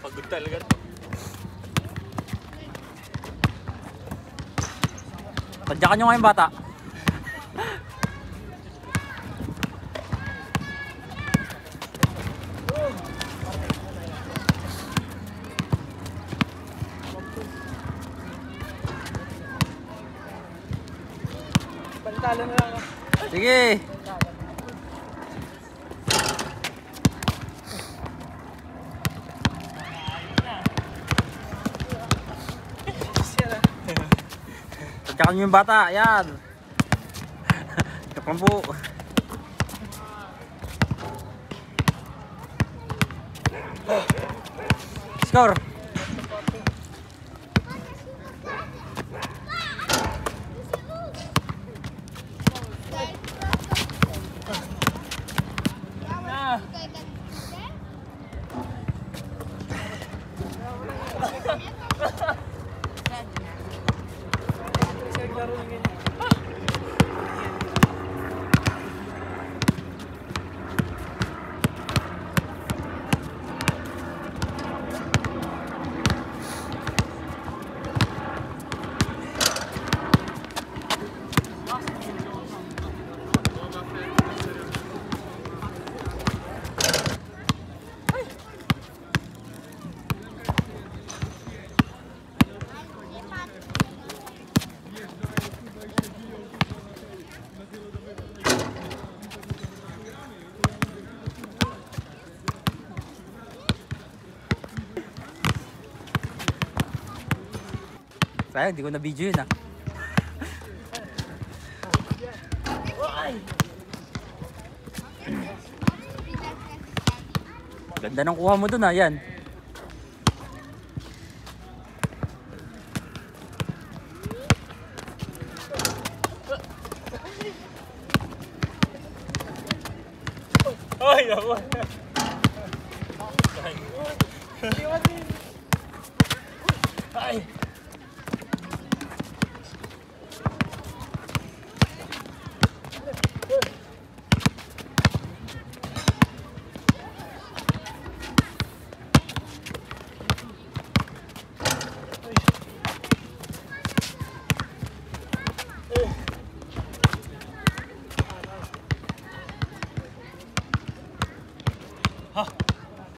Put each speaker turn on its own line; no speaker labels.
Pagod talaga.
Tadyakan nyo nga yung bata.
Pantalo na lang.
Sige. Tadyakan nyo yung bata. Yan. Kapampu. Score. Sayang, hindi ko na video yun ah. Ganda ng kuha mo dun ah, yan.
Ay, ako. Ay. Ha.